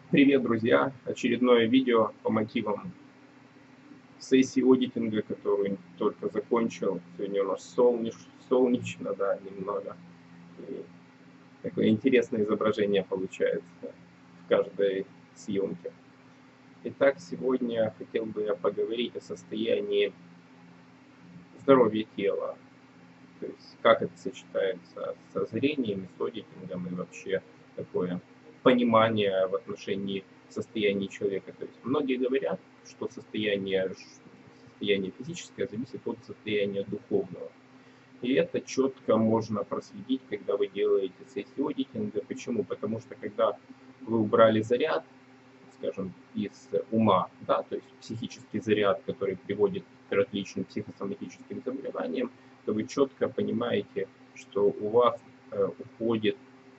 Привет, друзья! Очередное видео по мотивам сессии аудитинга, которую только закончил. Сегодня у нас солнечно, да, немного. И такое интересное изображение получается в каждой съемке. Итак, сегодня хотел бы я поговорить о состоянии здоровья тела. То есть как это сочетается со зрением, с аудитингом и вообще такое понимание в отношении состояния человека. То есть многие говорят, что состояние физическое зависит от состояния духовного. И это четко можно проследить, когда вы делаете сессию аудитинга. Почему? Потому что когда вы убрали заряд, скажем, из ума, да, то есть психический заряд, который приводит к различным психосоматическим заболеваниям, то вы четко понимаете, что у вас уходит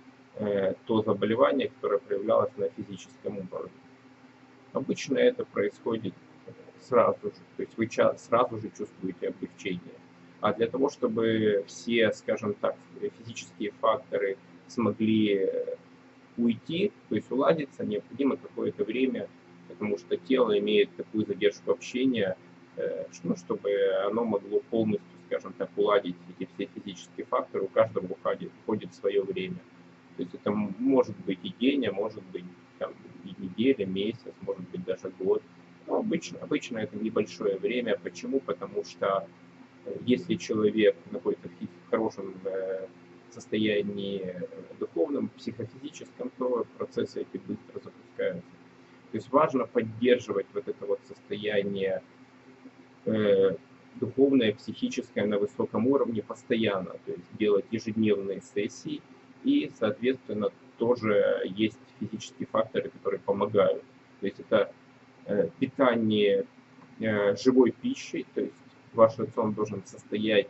то заболевание, которое проявлялось на физическом уровне. Обычно это происходит сразу же, то есть вы сразу же чувствуете облегчение. А для того, чтобы все, скажем так, физические факторы смогли уйти, то есть уладиться, необходимо какое-то время, потому что тело имеет такую задержку общения, ну, чтобы оно могло полностью, скажем так, уладить эти все физические факторы, у каждого уходит свое время. То есть это может быть и день, а может быть там, и неделя, месяц, может быть даже год. Но обычно это небольшое время. Почему? Потому что если человек находится в хорошем состоянии духовном, психофизическом, то процессы эти быстро запускаются. То есть важно поддерживать вот это вот состояние духовное, психическое на высоком уровне постоянно, то есть делать ежедневные сессии, и, соответственно, тоже есть физические факторы, которые помогают. То есть это питание живой пищей, то есть ваш рацион должен состоять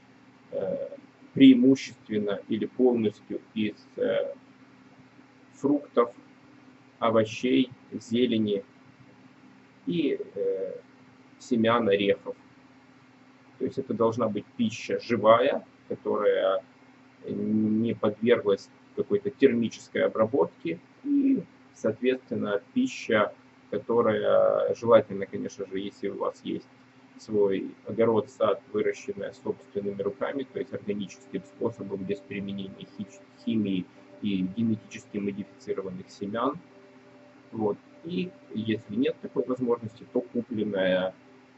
преимущественно или полностью из фруктов, овощей, зелени и семян, орехов. То есть это должна быть пища живая, которая не подверглась какой-то термической обработке, и, соответственно, пища, которая желательно, конечно же, если у вас есть свой огород, сад, выращенный собственными руками, то есть органическим способом, без применения химии и генетически модифицированных семян. Вот. И если нет такой возможности, то купленная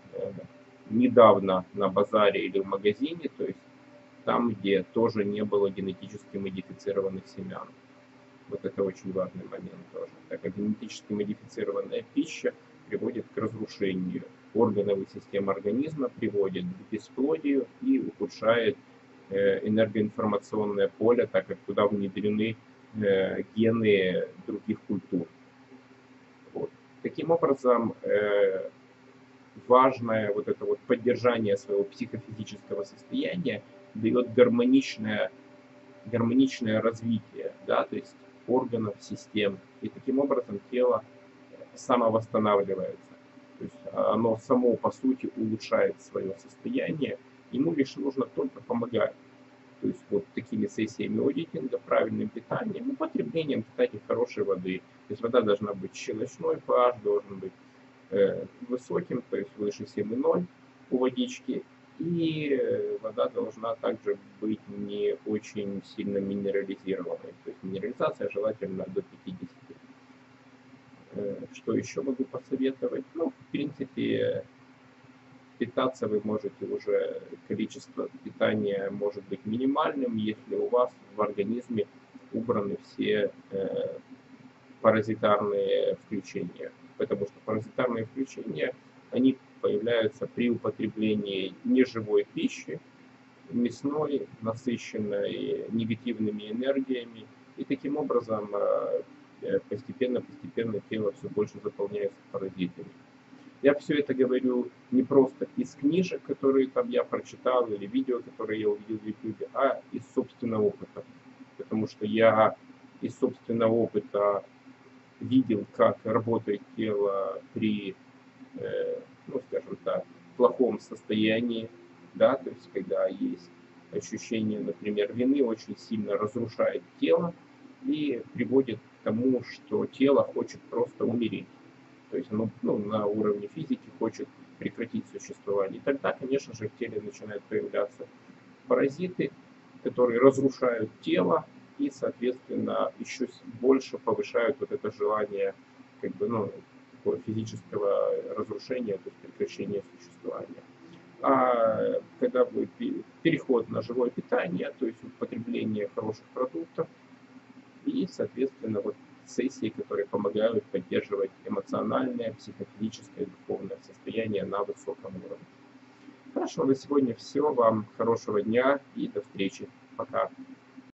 недавно на базаре или в магазине, то есть там, где тоже не было генетически модифицированных семян. Вот это очень важный момент тоже, так как генетически модифицированная пища приводит к разрушению органов и систем организма, приводит к бесплодию и ухудшает энергоинформационное поле, так как туда внедрены гены других культур. Вот. Таким образом, важное вот это вот поддержание своего психофизического состояния дает гармоничное развитие, да, то есть органов, систем. И таким образом тело самовосстанавливается. То есть оно само по сути улучшает свое состояние, ему лишь нужно только помогать. То есть вот такими сессиями аудитинга, правильным питанием, употреблением, кстати, хорошей воды. То есть вода должна быть щелочной, pH должен быть высоким, то есть выше 7,0 у водички. И вода должна также быть не очень сильно минерализированной. То есть минерализация желательно до 50. Что еще могу посоветовать? Ну, в принципе, питаться вы можете уже, количество питания может быть минимальным, если у вас в организме убраны все паразитарные включения. Потому что паразитарные включения, они появляются при употреблении неживой пищи, мясной, насыщенной негативными энергиями. И таким образом постепенно тело все больше заполняется паразитами. Я все это говорю не просто из книжек, которые там я прочитал, или видео, которые я увидел в YouTube, а из собственного опыта. Потому что я из собственного опыта видел, как работает тело при, ну, скажем так, плохом состоянии, да, то есть когда есть ощущение, например, вины, очень сильно разрушает тело, и приводит к тому, что тело хочет просто умереть. То есть оно на уровне физики хочет прекратить существование. И тогда, конечно же, в теле начинают появляться паразиты, которые разрушают тело и, соответственно, еще больше повышают вот это желание как бы, такого физического разрушения, то есть прекращения существования. А когда будет переход на живое питание, то есть употребление хороших продуктов и, соответственно, вот сессии, которые помогают поддерживать эмоциональное, психофизическое, духовное состояние на высоком уровне. Хорошо, на сегодня все. Вам хорошего дня и до встречи. Пока.